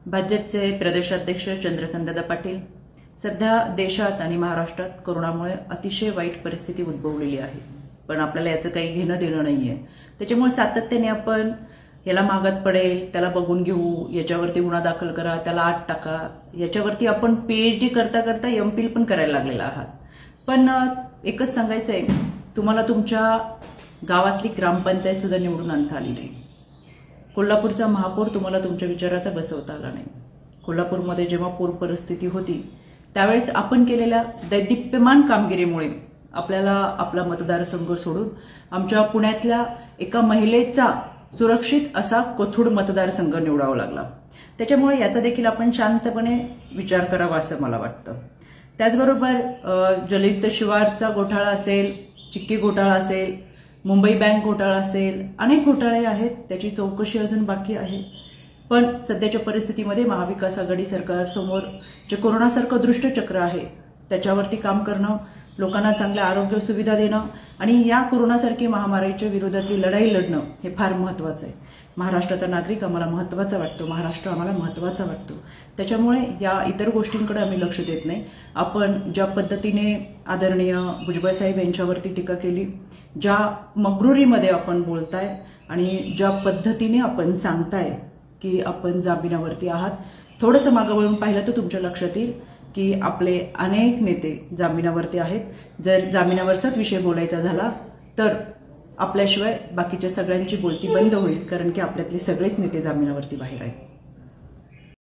भाजपचे प्रदेशाध्यक्ष चंद्रकांत पाटील, सध्या देशात आणि महाराष्ट्रात कोरोनामुळे अतिशय वाईट परिस्थिती उद्भवलेली आहे, पण आपल्याला याचं काही घेणं देणं नाहीये। त्याच्यामुळे सातत्याने आपण याला मागत पडेल, त्याला बघून घेऊ, याच्यावरती गुन्हा दाखल करा, त्याला आत टाका, याच्यावरती आपण पीएचडी करता करता एमपील पण करायला लागलेला आहात। पण एकच सांगायचंय, तुम्हाला तुमच्या गावातली ग्रामपंचायत सुद्धा निवडून आणता आली नाही। कोल्हापूरचा महापौर तुम्हाला तुमच्या विचाराचा बसवता आला नाही। कोल्हापूरमध्ये जेव्हा पूर परिस्थिती होती त्यावेळेस आपण केलेल्या दैदिप्यमान कामगिरीमुळे आपल्याला आपला मतदारसंघ सोडून आमच्या पुण्यातल्या एका महिलेचा सुरक्षित असा कोथरूड मतदारसंघ निवडावा लागला। त्याच्यामुळे याचा देखील आपण शांतपणे विचार करावा असं मला वाटतं। त्याचबरोबर जलयुक्त शिवारचा घोटाळा असेल, चिक्की घोटाळा असेल, मुंबई बँक घोटाळा असेल, अनेक घोटाळे आहेत, त्याची चौकशी अजून बाकी आहे। पण सध्याच्या परिस्थितीमध्ये महाविकास आघाडी सरकारसमोर जे कोरोनासारखं दृष्टचक्र आहे त्याच्यावरती काम करणं, लोकांना चांगल्या आरोग्य सुविधा देणं आणि या कोरोनासारखी महामारीच्या विरोधातली लढाई लढणं हे फार महत्त्वाचं आहे। महाराष्ट्राचा नागरिक आम्हाला महत्त्वाचा वाटतो, महाराष्ट्र आम्हाला महत्त्वाचा वाटतो। त्याच्यामुळे या इतर गोष्टींकडे आम्ही लक्ष देत नाही। आपण ज्या पद्धतीने आदरणीय भुजबळ साहेब यांच्यावरती टीका केली, ज्या मगरुरीमध्ये आपण बोलताय आणि ज्या पद्धतीने आपण सांगताय की आपण जामिनावरती आहात, थोडंसं मागं वळून पाहिलं तर तुमच्या लक्षात येईल की आपले अनेक नेते जामिनावरती आहेत। जर जामिनावरचाच विषय बोलायचा झाला तर आपल्याशिवाय बाकीच्या सगळ्यांची बोलती बंद होईल, कारण की आपल्यातले सगळेच नेते जामिनावरती बाहेर आहेत।